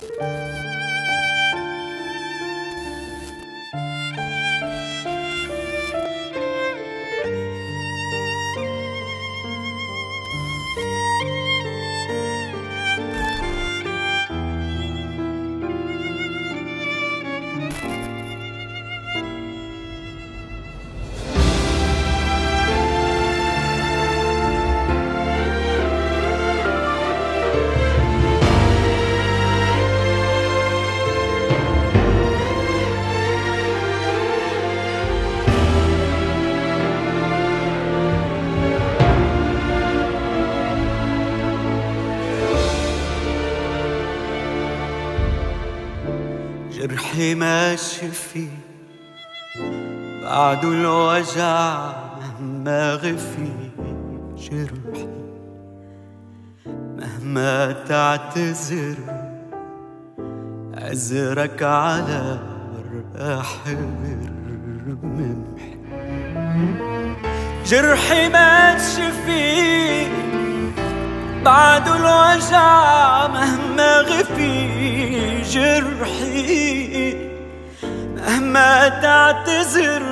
جرحي ماشي فيه بعده الوجع مهما غفي. جرحي مهما تعتذر عذرك على ورقة حبر ممحي. جرحي ماشي فيه بعده الوجع مهما غفي. جرحي مهما تعتذر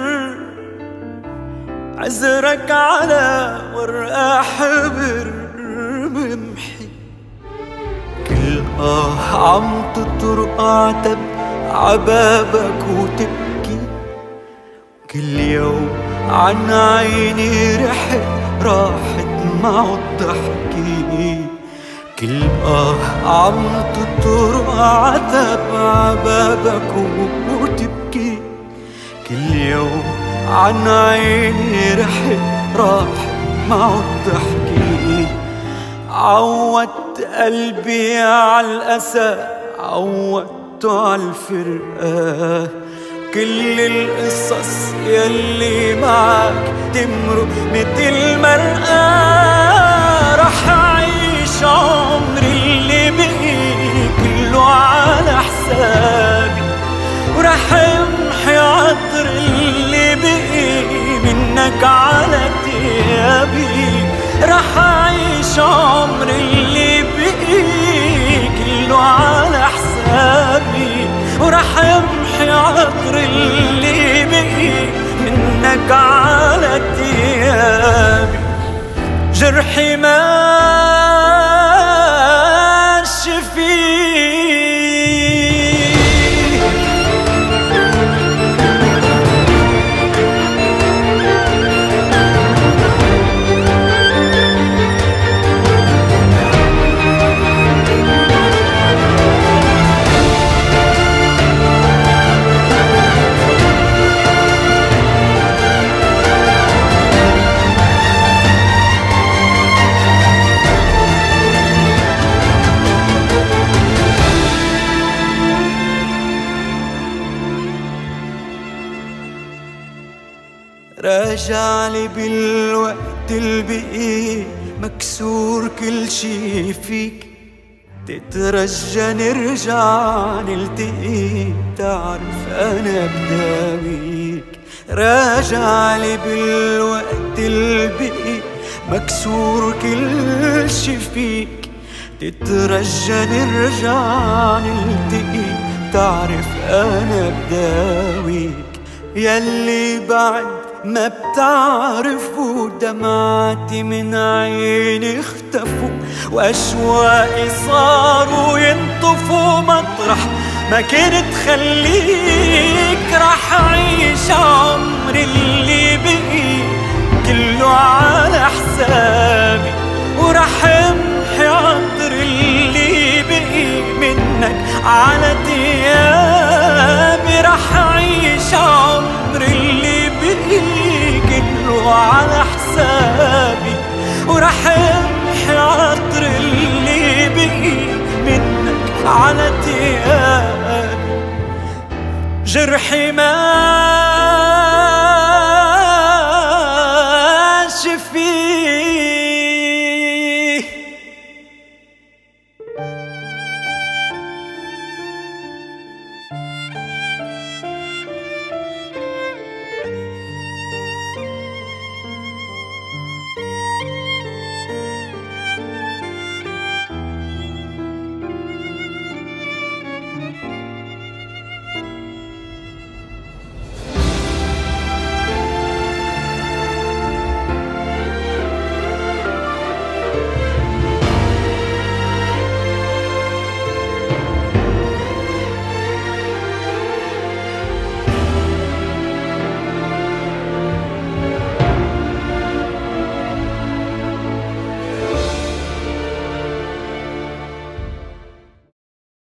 عذرك على ورقة حبر ممحي. كل عم تطرق عتب عبابك وتبكي. كل يوم عن عيني راحت معه الضحكي. كل عم تطرق عتب عبابك وتبكي. كل يوم عن عيني راحت معه الضحكي. عودت قلبي عالأسى عودته عالفرقة. كل القصص يلي معك تمرق متل مرقة. رح أعيش عمري اللي بقي كله على حسابي. ورح أمحي عطر اللي بقي منك على تيابي. رح أعيش عمري اللي بقي كله على حسابي. ورح أمحي عطر اللي بقي منك على تيابي. جرحي ماشي فيه. راجعلي بالوقت البقي مكسور كل شي فيك. تترجى نرجع نلتقي تعرف أنا بداويك. راجعلي بالوقت البقي مكسور كل شي فيك. تترجى نرجع نلتقي تعرف أنا بداويك. يلي بعد ما بتعرفوا دمعتي من عيني اختفوا. وأشواقي صاروا ينطفوا مطرح ما كنت خليك. رح أعيش عمري اللي بقي كله على حسابي. ورح أمحي عطر اللي بقي منك على تيابي. رح أعيش عمري اللي بقي كله على حسابي. ورح أمحي عطر اللي بقي منك على تيابي. جرحي ما